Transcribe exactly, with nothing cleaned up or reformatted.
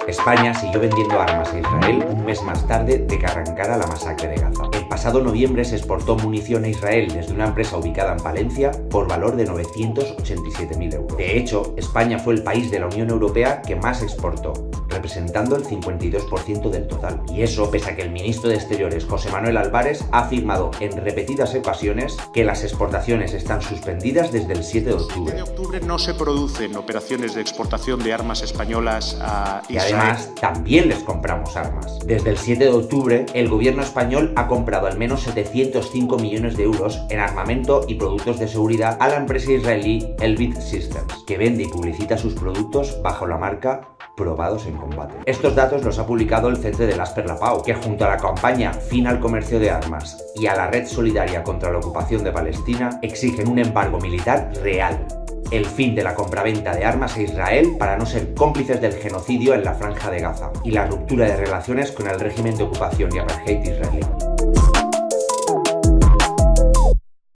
España siguió vendiendo armas a Israel un mes más tarde de que arrancara la masacre de Gaza. El pasado noviembre se exportó munición a Israel desde una empresa ubicada en Palencia por valor de novecientos ochenta y siete mil euros. De hecho, España fue el país de la Unión Europea que más exportó, representando el cincuenta y dos por ciento del total. Y eso pese a que el ministro de Exteriores, José Manuel Álvarez, ha afirmado en repetidas ocasiones que las exportaciones están suspendidas desde el siete de octubre. El siete de octubre no se producen operaciones de exportación de armas españolas a Israel. Y además, también les compramos armas. Desde el siete de octubre, el gobierno español ha comprado al menos setecientos cinco millones de euros en armamento y productos de seguridad a la empresa israelí Elbit Systems, que vende y publicita sus productos bajo la marca Probados en Combate. Estos datos los ha publicado el C E T de Lasper Lapao, que junto a la campaña Fin al Comercio de Armas y a la Red Solidaria contra la Ocupación de Palestina exigen un embargo militar real, el fin de la compraventa de armas a Israel para no ser cómplices del genocidio en la Franja de Gaza y la ruptura de relaciones con el régimen de ocupación y apartheid israelí.